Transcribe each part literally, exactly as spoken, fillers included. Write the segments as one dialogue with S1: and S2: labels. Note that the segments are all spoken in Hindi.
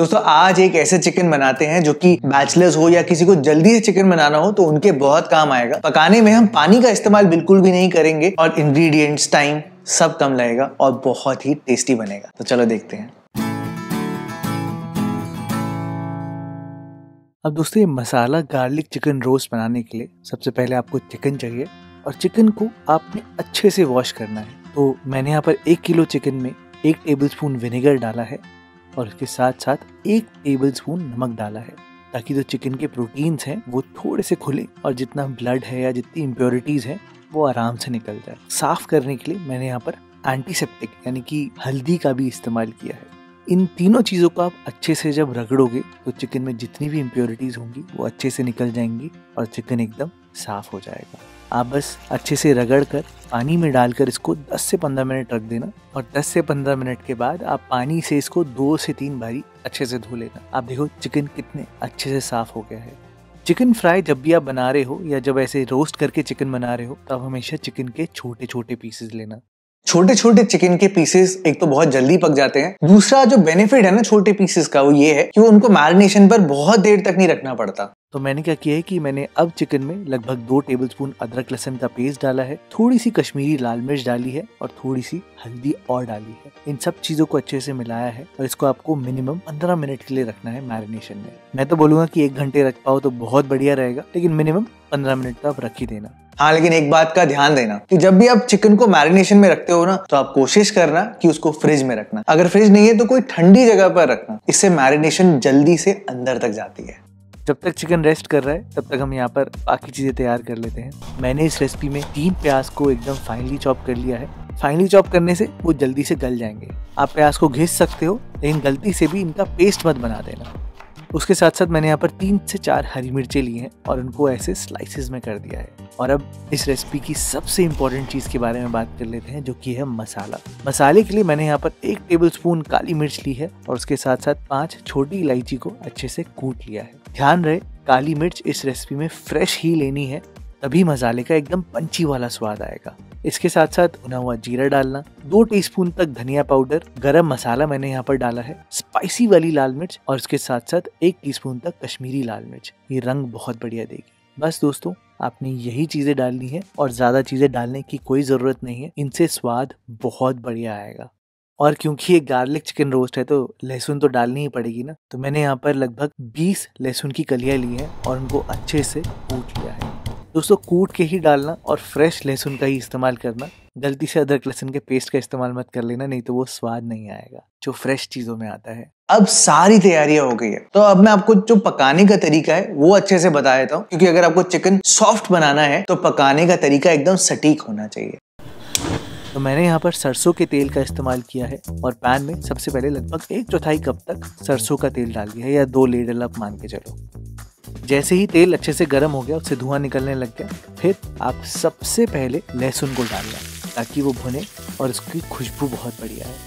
S1: दोस्तों आज एक ऐसे चिकन बनाते हैं जो कि बैचलर्स हो या किसी को जल्दी से चिकन बनाना हो तो उनके बहुत काम आएगा। पकाने में हम पानी का इस्तेमाल बिल्कुल भी नहीं करेंगे और इंग्रेडिएंट्स, टाइम सब कम लगेगा और बहुत ही टेस्टी बनेगा। तो चलो देखते हैं।
S2: अब दोस्तों ये मसाला गार्लिक चिकन रोस्ट बनाने के लिए सबसे पहले आपको चिकन चाहिए और चिकन को आपने अच्छे से वॉश करना है। तो मैंने यहाँ पर एक किलो चिकन में एक टेबलस्पून विनेगर डाला है और उसके साथ साथ एक टेबलस्पून नमक डाला है ताकि जो चिकन के प्रोटीन्स हैं वो थोड़े से खुले और जितना ब्लड है या जितनी इम्प्योरिटीज हैं वो आराम से निकल जाए। साफ करने के लिए मैंने यहाँ पर एंटीसेप्टिक यानी कि हल्दी का भी इस्तेमाल किया है। इन तीनों चीज़ों को आप अच्छे से जब रगड़ोगे तो चिकन में जितनी भी इम्प्योरिटीज होंगी वो अच्छे से निकल जाएंगी और चिकन एकदम साफ हो जाएगा। आप बस अच्छे से रगड़ कर पानी में डालकर इसको दस से पंद्रह मिनट रख देना और दस से पंद्रह मिनट के बाद आप पानी से इसको दो से तीन बारी अच्छे से धो लेना। आप देखो चिकन कितने अच्छे से साफ हो गया है। चिकन फ्राई जब भी आप बना रहे हो या जब ऐसे रोस्ट करके चिकन बना रहे हो तो आप हमेशा चिकन के छोटे छोटे पीसेस लेना।
S1: छोटे छोटे चिकन के पीसेस एक तो बहुत जल्दी पक जाते हैं, दूसरा जो बेनिफिट है ना छोटे पीसेस का वो ये है कि वो उनको मैरिनेशन पर बहुत देर तक नहीं रखना पड़ता।
S2: तो मैंने क्या किया है कि मैंने अब चिकन में लगभग दो टेबलस्पून अदरक लहसुन का पेस्ट डाला है, थोड़ी सी कश्मीरी लाल मिर्च डाली है और थोड़ी सी हल्दी और डाली है। इन सब चीजों को अच्छे से मिलाया है और इसको आपको मिनिमम पंद्रह मिनट के लिए रखना है मैरिनेशन में। मैं तो बोलूंगा कि एक घंटे रख पाओ तो बहुत बढ़िया रहेगा, लेकिन मिनिमम पंद्रह मिनट तो आप रख ही देना।
S1: हाँ, लेकिन एक बात का ध्यान देना कि जब भी आप चिकन को मैरिनेशन में रखते हो ना तो आप कोशिश करना कि उसको फ्रिज में रखना। अगर फ्रिज नहीं है तो कोई ठंडी जगह पर रखना, इससे मैरिनेशन जल्दी से अंदर तक जाती है।
S2: जब तक चिकन रेस्ट कर रहा है तब तक हम यहाँ पर बाकी चीजें तैयार कर लेते हैं। मैंने इस रेसिपी में तीन प्याज को एकदम फाइनली चॉप कर लिया है। फाइनली चॉप करने से वो जल्दी से गल जाएंगे। आप प्याज को घिस सकते हो लेकिन गलती से भी इनका पेस्ट मत बना देना। उसके साथ साथ मैंने यहाँ पर तीन से चार हरी मिर्चें ली हैं और उनको ऐसे स्लाइसेस में कर दिया है। और अब इस रेसिपी की सबसे इम्पोर्टेंट चीज़ के बारे में बात कर लेते हैं जो कि है मसाला। मसाले के लिए मैंने यहाँ पर एक टेबलस्पून काली मिर्च ली है और उसके साथ साथ पांच छोटी इलायची को अच्छे से कूट लिया है। ध्यान रहे काली मिर्च इस रेसिपी में फ्रेश ही लेनी है, तभी मसाले का एकदम पंची वाला स्वाद आएगा। इसके साथ साथ भुना हुआ जीरा डालना, दो टीस्पून तक धनिया पाउडर, गरम मसाला मैंने यहाँ पर डाला है, स्पाइसी वाली लाल मिर्च और इसके साथ साथ एक टीस्पून तक कश्मीरी लाल मिर्च। ये रंग बहुत बढ़िया देगी। बस दोस्तों आपने यही चीजें डालनी है और ज्यादा चीजें डालने की कोई जरूरत नहीं है, इनसे स्वाद बहुत बढ़िया आएगा। और क्योंकि ये गार्लिक चिकन रोस्ट है तो लहसुन तो डालनी ही पड़ेगी ना, तो मैंने यहाँ पर लगभग बीस लहसुन की कलियां ली हैं और उनको अच्छे से कूट लिया है। दोस्तों कूट के ही डालना और फ्रेश लहसुन का ही इस्तेमाल करना। गलती से अदरक लहसुन के पेस्ट का इस्तेमाल मत कर लेना, नहीं तो वो स्वाद नहीं आएगा जो फ्रेश चीजों में आता है।
S1: अब सारी तैयारियां हो गई है तो अब मैं आपको जो पकाने का तरीका है वो अच्छे से बता देता हूँ, क्योंकि अगर आपको चिकन सॉफ्ट बनाना है तो पकाने का तरीका एकदम सटीक होना चाहिए।
S2: तो मैंने यहाँ पर सरसों के तेल का इस्तेमाल किया है और पैन में सबसे पहले लगभग एक चौथाई कप तक सरसों का तेल डाल दिया है या दो लीडर आप मान के चलो। जैसे ही तेल अच्छे से गर्म हो गया, उससे धुआं निकलने लग गया, फिर आप सबसे पहले लहसुन को डालना ताकि वो भुने और उसकी खुशबू बहुत बढ़िया है।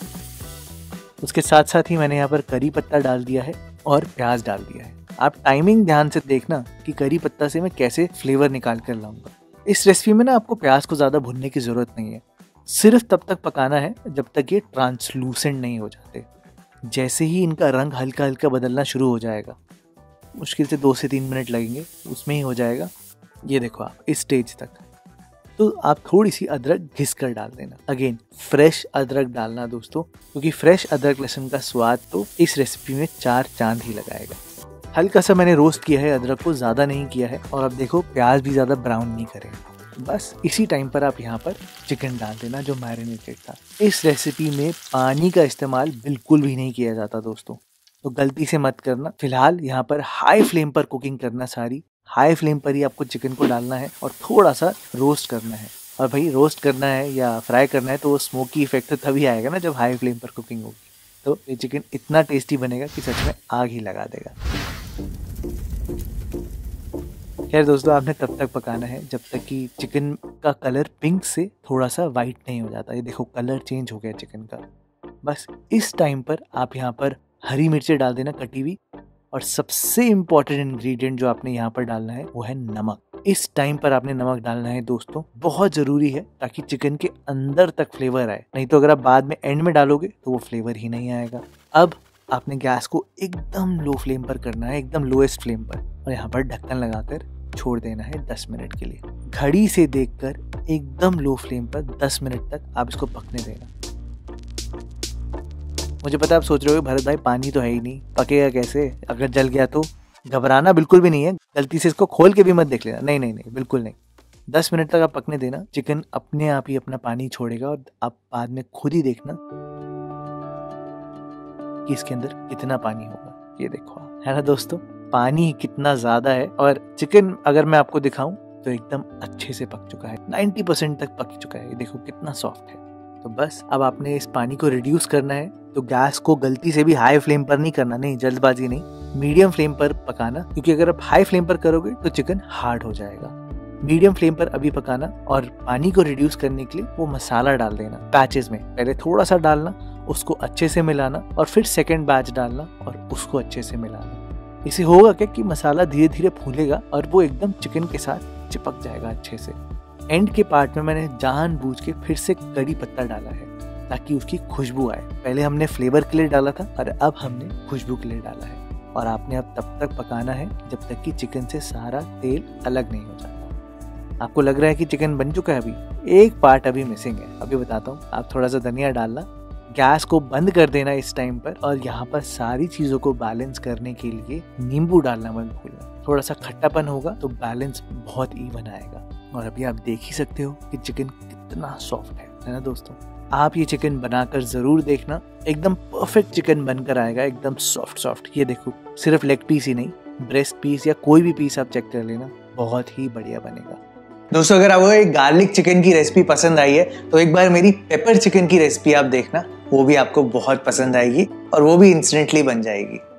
S2: उसके साथ साथ ही मैंने यहाँ पर करी पत्ता डाल दिया है और प्याज डाल दिया है। आप टाइमिंग ध्यान से देखना कि करी पत्ता से मैं कैसे फ्लेवर निकाल कर लाऊंगा। इस रेसिपी में ना आपको प्याज को ज़्यादा भुनने की ज़रूरत नहीं है, सिर्फ तब तक पकाना है जब तक ये ट्रांसलूसेंट नहीं हो जाते। जैसे ही इनका रंग हल्का हल्का बदलना शुरू हो जाएगा, मुश्किल से दो से तीन मिनट लगेंगे, उसमें ही हो जाएगा। ये देखो आप इस स्टेज तक, तो आप थोड़ी सी अदरक घिस कर डाल देना। अगेन फ्रेश अदरक डालना दोस्तों, क्योंकि फ्रेश अदरक लहसुन का स्वाद तो इस रेसिपी में चार चांद ही लगाएगा। हल्का सा मैंने रोस्ट किया है अदरक को, ज़्यादा नहीं किया है। और अब देखो प्याज भी ज़्यादा ब्राउन नहीं करेगा। बस इसी टाइम पर आप यहाँ पर चिकन डाल देना जो मैरिनेटेड था। इस रेसिपी में पानी का इस्तेमाल बिल्कुल भी नहीं किया जाता दोस्तों, तो गलती से मत करना। फिलहाल यहाँ पर हाई फ्लेम पर कुकिंग करना, सारी हाई फ्लेम पर ही आपको चिकन को डालना है और थोड़ा सा रोस्ट करना है। और भाई रोस्ट करना है या फ्राई करना है तो वो स्मोकी इफेक्ट तो तभी आएगा ना जब हाई फ्लेम पर कुकिंग होगी। तो ये चिकन इतना टेस्टी बनेगा कि सच में आग ही लगा देगा। खैर दोस्तों आपने तब तक पकाना है जब तक कि चिकन का कलर पिंक से थोड़ा सा वाइट नहीं हो जाता। ये देखो कलर चेंज हो गया चिकन का। बस इस टाइम पर आप यहाँ पर हरी मिर्चें डाल देना कटी हुई, और सबसे इम्पोर्टेंट इंग्रेडिएंट जो आपने यहाँ पर डालना है वो है नमक। इस टाइम पर आपने नमक डालना है दोस्तों, बहुत जरूरी है ताकि चिकन के अंदर तक फ्लेवर आए, नहीं तो अगर आप बाद में एंड में डालोगे तो वो फ्लेवर ही नहीं आएगा। अब आपने गैस को एकदम लो फ्लेम पर करना है, एकदम लोएस्ट फ्लेम पर, और यहाँ पर ढक्कन लगाकर छोड़ देना है दस मिनट के लिए। घड़ी से देखकर एकदम लो फ्लेम पर दस मिनट तक आप इसको पकने देना। मुझे पता है आप सोच रहे हो भरत भाई पानी तो है ही नहीं, पकेगा कैसे, अगर जल गया तो। घबराना बिल्कुल भी नहीं है, गलती से इसको खोल के भी मत देख लेना, नहीं नहीं नहीं बिल्कुल नहीं। दस मिनट तक आप पकने देना, चिकन अपने आप ही अपना पानी छोड़ेगा और आप बाद में खुद ही देखना कि इसके अंदर कितना पानी होगा। ये देखो, है ना दोस्तों, पानी कितना ज्यादा है। और चिकन अगर मैं आपको दिखाऊं तो एकदम अच्छे से पक चुका है, नब्बे परसेंट तक पक चुका है। ये देखो कितना सॉफ्ट है। तो बस अब आपने इस पानी को रिड्यूस करना है, तो गैस को गलती से भी हाई फ्लेम पर नहीं करना, नहीं जल्दबाजी नहीं, मीडियम फ्लेम पर पकाना, क्योंकि अगर आप हाई फ्लेम पर करोगे तो चिकन हार्ड हो जाएगा। मीडियम फ्लेम पर अभी पकाना, और पानी को रिड्यूस करने के लिए वो मसाला डाल देना बैचेस में। पहले थोड़ा सा डालना, उसको अच्छे से मिलाना, और फिर सेकेंड बैच डालना और उसको अच्छे से मिलाना। इससे होगा क्या कि मसाला धीरे धीरे फूलेगा और वो एकदम चिकन के साथ चिपक जाएगा अच्छे से। एंड के पार्ट में मैंने जानबूझ के फिर से कड़ी पत्ता डाला है ताकि उसकी खुशबू आए। पहले हमने फ्लेवर के लिए डाला था और अब हमने खुशबू के लिए डाला है। और आपने अब तब तक पकाना है जब तक कि चिकन से सारा तेल अलग नहीं हो जाता। आपको लग रहा है कि चिकन बन चुका है, अभी एक पार्ट अभी मिसिंग है, अभी बताता हूँ। आप थोड़ा सा धनिया डालना, गैस को बंद कर देना इस टाइम पर, और यहाँ पर सारी चीजों को बैलेंस करने के लिए नींबू डालना मत भूलना। थोड़ा सा खट्टापन होगा तो बैलेंस बहुत इवन आएगा। और अभी आप देख ही सकते हो कि चिकन कितना सॉफ्ट है, है ना दोस्तों। आप ये चिकन बनाकर जरूर देखना, एकदम परफेक्ट चिकन बनकर आएगा, एकदम सॉफ्ट सॉफ्ट। ये देखो, सिर्फ लेग पीस ही नहीं, ब्रेस्ट पीस या कोई भी पीस आप चेक कर लेना, बहुत ही बढ़िया बनेगा।
S1: दोस्तों अगर आपको एक गार्लिक चिकन की रेसिपी पसंद आई है तो एक बार मेरी पेपर चिकन की रेसिपी आप देखना, वो भी आपको बहुत पसंद आएगी और वो भी इंस्टेंटली बन जाएगी।